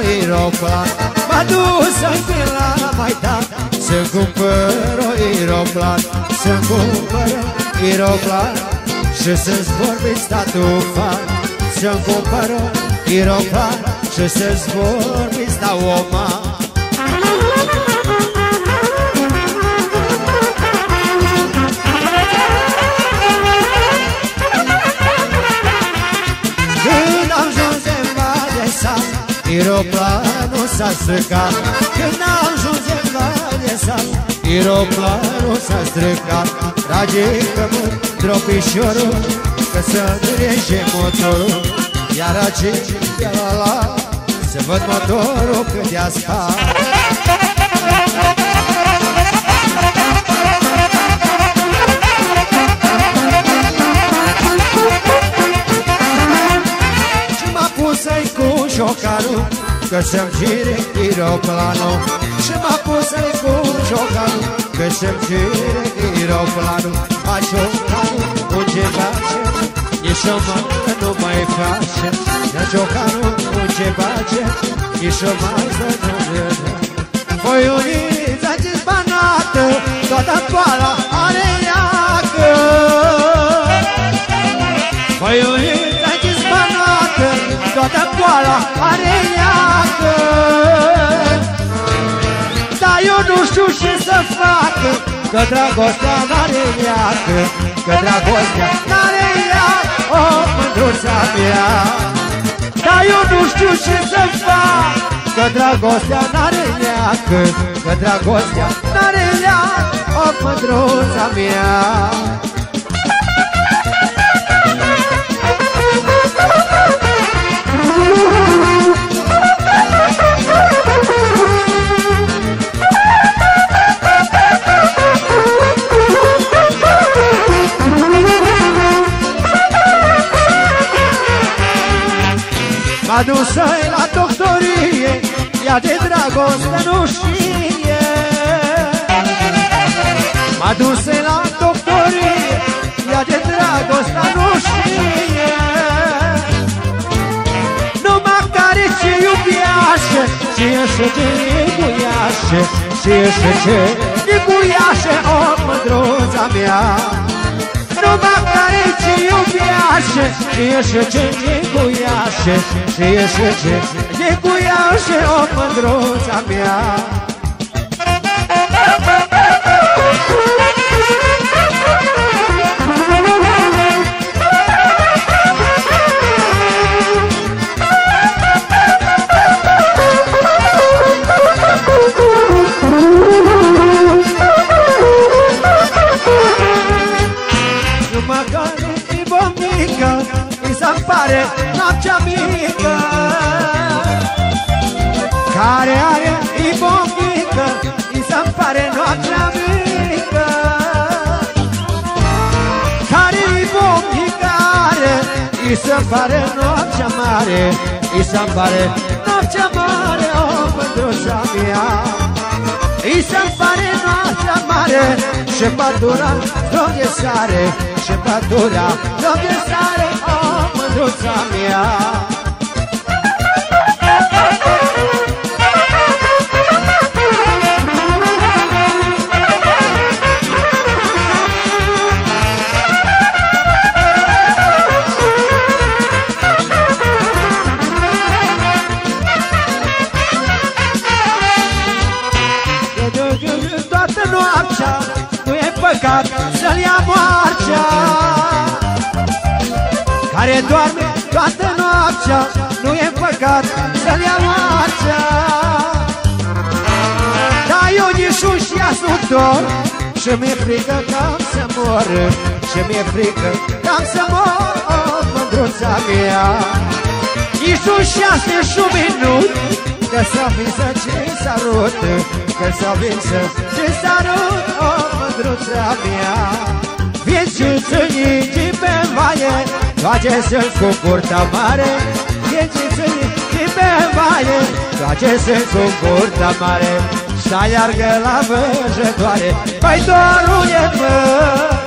aeroplan. M-a dus să-mi la Maidan să-mi cumpăr aeroplan, să-mi cumpăr aeroplan și să zbor pe Statufan. Să-mi cumpăr aeroplan și să zbor pe Stauman. Aeroplanul s-a stricat. Când ajuns în Valea Sat, aeroplanul s-a stricat. Trage-că-mă tropișorul, că să-mi motorul. Iar aceea la să văd motorul cât i-a spat. Să-i cu șocarul, că să-mi gire aeroplanul. Și m-a pus să-i cu șocarul, că să-mi gire aeroplanul. A șocarul, unde face, nici o mână nu mai face. Ia șocarul, unde face, nici o mână nu vede. Voi unița dezbanată, toată toala are iacă. Voi unița dezbanată, toată poala are iacă. Dar eu nu știu ce să facă, că dragostea n-are iacă, că dragostea n-are iacă, o mândruța mea. Dar eu nu știu ce să fac, că dragostea n-are iacă, că dragostea n-are iacă, o mândruța mea. M-a dus-i la doctorie, ea de dragoste nu știe. M-a dus-i la doctorie, ea de dragoste nu știe. Numai care ce iubiașe, ce și ce neguiașe, ce și ce neguiașe, o mândruța mea. Numai care ce iubiașe, ce și ce neguiașe, ce și ce neguiașe, o mândruța mea. Numai care-i bombică, îi să-mi pare noaptea mică. Care are i bombică, îi să-mi pare noaptea mică. Care-i bombicare, îi să-mi pare noaptea mare, îi să-mi pare noaptea mare, o mândruța mea. Îi să-mi pare noaptea mare, și pătura de sare, și pătura de sare, o mândruța mea. Toată noaptea nu e păcat să-l ia moartea. Care doarme toată noaptea nu e păcat să-l ia moartea. Dar eu nici un șiasutor și mi-e frică că am să mor, și mi-e frică că am să mor, o mândruța mea. Nici un șase și un minut, că să vin să ce sărut, că să vin să ce sărut, o mândruța mea. Vieții pe vaie, toate sunt cu curta mare. Vieții pe vaie, toate sunt cu curta mare. Și-aleargă la văjătoare, păi dorul e mă,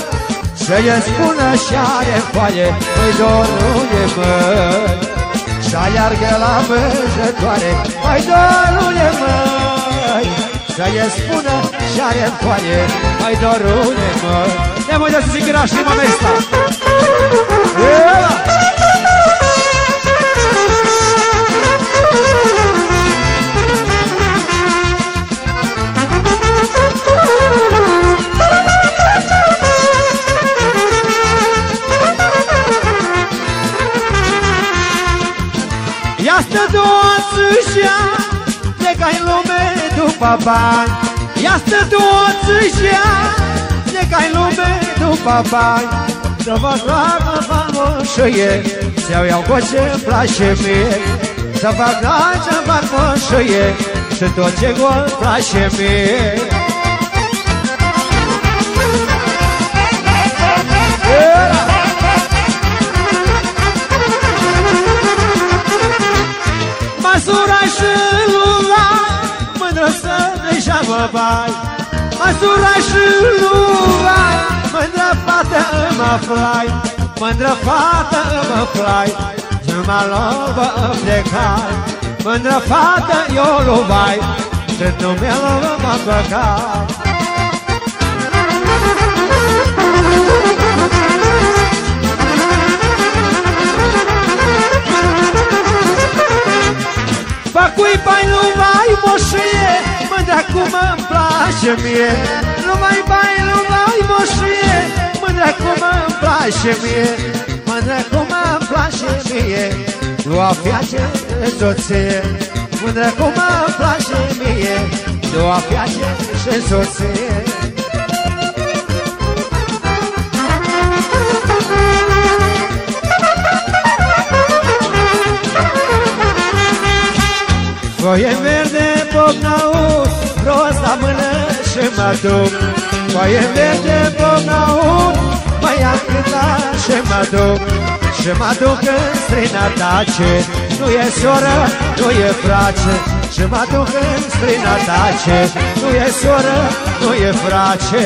să-i spună și are foaie, păi dorul e mă. să aleargă la vânătoare. Mai dorule măi, să-i spună și are foaie. Mai dorule măi. Ne mai dați zic graș, rima mea asta. Ia stă doțâșea, pleca-i lume după bani. Ia stă doțâșea, pleca-i lume după bani. Să vă facă famoșăie, să-o iau cu ce-mi place mie. Să fac ce fac moșăie și tot ce gol place mie. Măsura și lula, mândră să deja mă bai. Măsura și lula, mândră fată mă flai. Mândră fată mă flai, și mă lovă plecai. Mândră fată eu lubai, și numele mă păcai. Făcui bai, nu mai moșie, mândra cum îmi place mie. Nu mai bai, nu mai moșie, mândra cum îmi place mie. Mândra cum îmi place mie, nu a fiace soție. Mândra cum îmi place mie, nu a fiace și soție. Foaie verde, pop-naut, rost la mână și mă duc. Foaie verde, pop-naut, mă ia cânta și mă duc. Și mă duc în străinătate, nu e soră, nu e frate. Și mă duc în străinătate, nu e soră, nu e frate.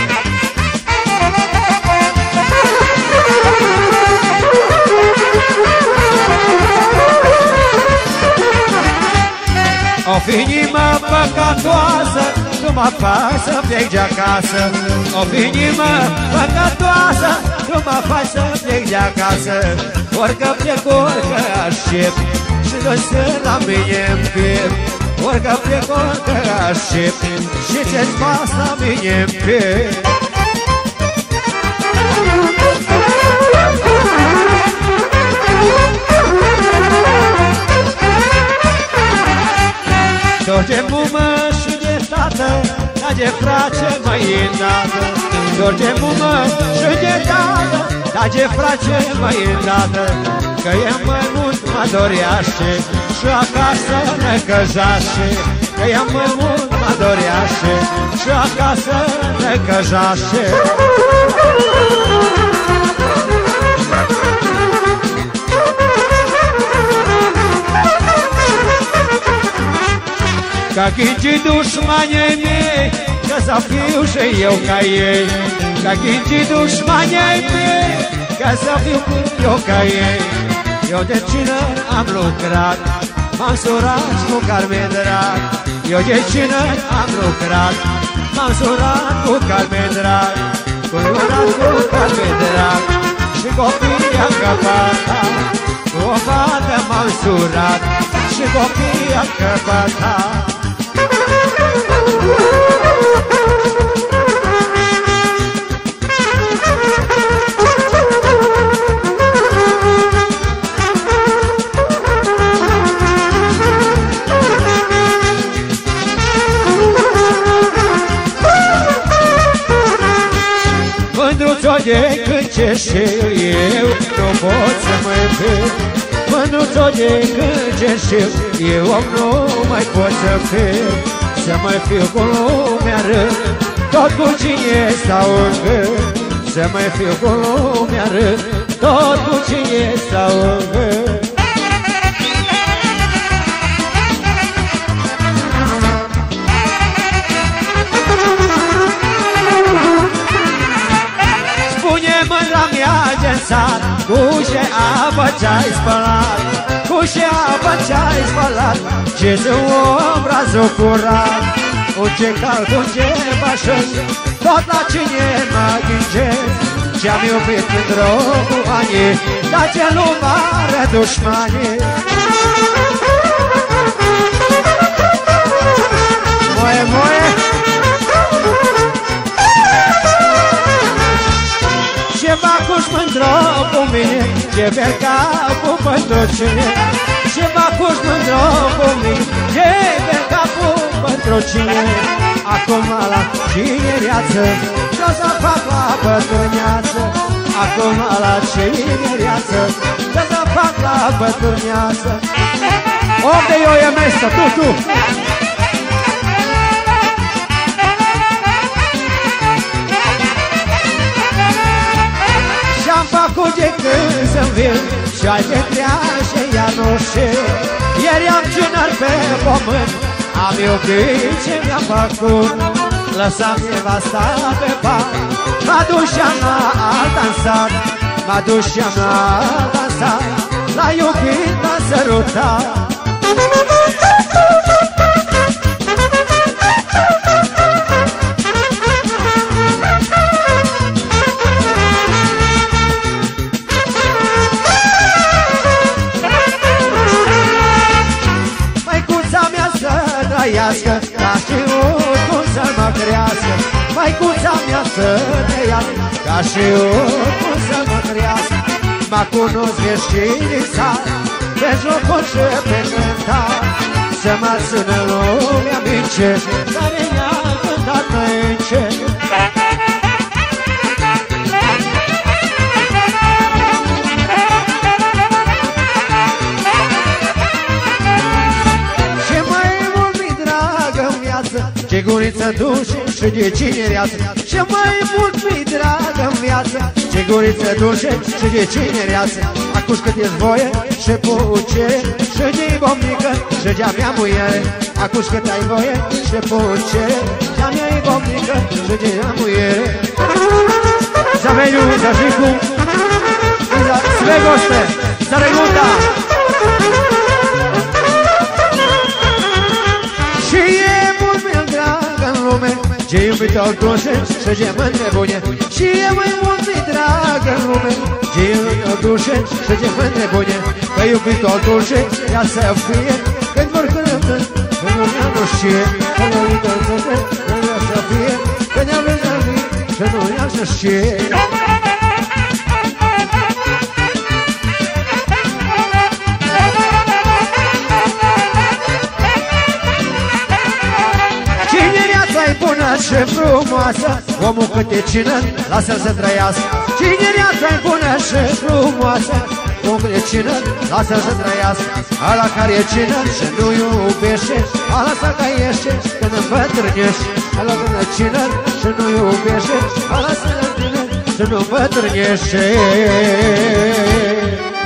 O fi inimă păcătoasă, nu mă faci să plec de acasă. O fi inimă păcătoasă, nu mă faci să plec de acasă. Orică plec, orică aștept, și dă-se la mine-n piept. Orică plec, orică aștept, și ți-ți pas la mine-n piept. Tot ce mumă și de tată, dar de frate mai îndată. Tot ce mumă și de tată, dar de frate mai îndată. Că e mai mult mă doreaște și acasă ne căjaște. Că e mai mult mă doreaște și acasă ne căjaște. Ca ghicii dușmanii mei, că să fiu și eu ca ei. Ca ghicii dușmanii mei, că să fiu eu ca ei. Eu de cină am lucrat, m-am surat cu Carmen drag. Eu de cină am lucrat, m-am surat cu Carmen drag. Cu lucrat cu Carmen drag, și copiii am căpătat. Cu o fată m-am surat, și copiii am căpătat. Mândruțo de când ce știu eu, nu pot să mă fiu. Mândruțo de când ce știu eu, nu mai pot să fiu. Să mai fiu cu lumea râd, tot cu cine stau în gând. Să mai fiu cu lumea râd, tot cu cine stau în gând. Spune mândra mea de-n sat, cu ce apă ți-ai spălat. Cu și apa ce-ai spălat, ce de obrazul curat. Un ce calc, un ce bașăs, tot la cine mă ghingesc. Ce-am iubit pentru cu ani, dar ce nu mare dușmani. Moe, moe. Ce bacuși mândro cu mine, ce bel capul pentru cine. Ce bacuși mândro cu mine, ce bel capul pentru cine. Acum la cinereață, ce-o să fac la bătrâneață. Acum la cinereață, ce-o să fac la bătrâneață. Unde eu e mestă, tu. Și-am făcut de când să-mi vin, și-ai de treașe, iar nu știu. Ieri am tânăr pe pământ, am iubit ce mi-a făcut. Lăsam nevasta pe pat, m-a dușeam la alt dansat. M-a dușeam la alt dansat, l-a iubit, l-a sărutat. Ca știut cum să mă crească, măicuța mea să trăiască. Ca știut cum să mă crească, m-a cunoscut și lipsat, pe jocuri și pe cântat. Să mă țină lumea mince, care mi-a cântat măince. Ce guriță dușe și de cinereață, ce mai mult mi-i dragă-n viață. Ce guriță dușe și de cinereață, acuși cât ești voie și pucere, și de-i bomnică și de-a mea muiere. Acuși cât ai voie și pucere, de-a mea-i bomnică și de-a muiere. Zameniu, Zajicu, sve goste, Zareguta. Și e ce iubitor dușe și ce mândre bune. Și e mai mult mi dragă în lume, ce iubitor dușe și ce mândre bune. Că iubitor dușe ea să fie, când vor cânătând, când nu ne-am dușie. Că iubitor dușe ea să fie, când ne-am văzărit și nu ne-am să știe. Bună și frumoasă, omul cât e cină, lasă-l să trăiască. Cinereața-i bună și frumoasă, omul cât e cină, lasă-l să trăiască. Ala care e cină și nu iubește, ala să caiește când îmbătrânește. Ala când e cină și nu iubește, ala să-l tână și nu îmbătrânește.